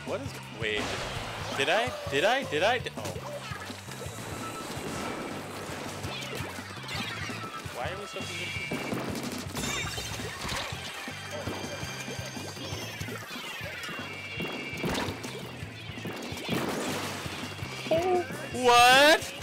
What is... Wait. Did I? Oh. Why are we so confused? Oh. What?